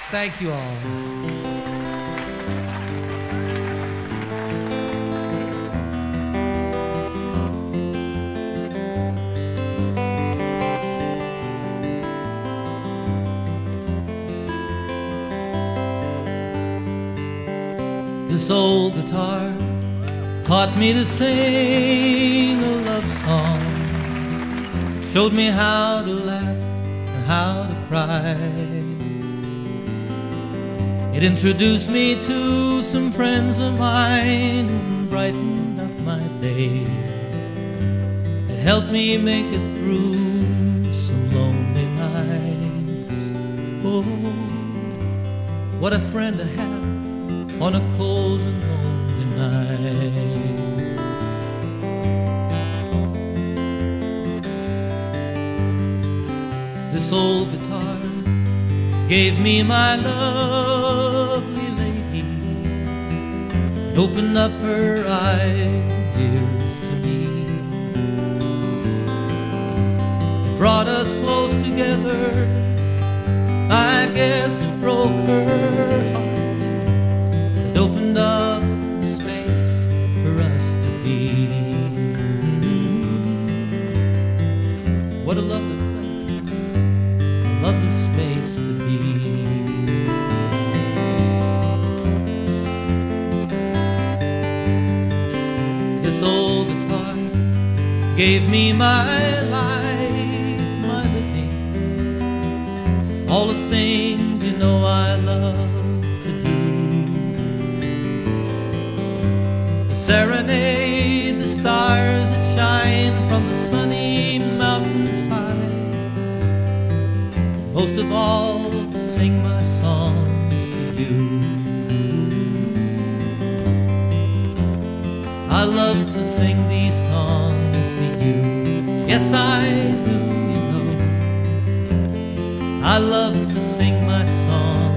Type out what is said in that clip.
Thank you all. This old guitar taught me to sing a love song, showed me how to laugh and how to cry. It introduced me to some friends of mine and brightened up my days. It helped me make it through some lonely nights. Oh, what a friend to have on a cold and lonely night. This old guitar gave me my lovely lady, and opened up her eyes and ears to me. It brought us close together. I guess it broke her heart. It opened up the space for us to be. What a lovely place, a lovely space to be. This old guitar gave me my life, my living, all the things you know I love. Serenade the stars that shine from the sunny mountainside. Most of all, to sing my songs to you. I love to sing these songs to you. Yes, I do, you know. I love to sing my songs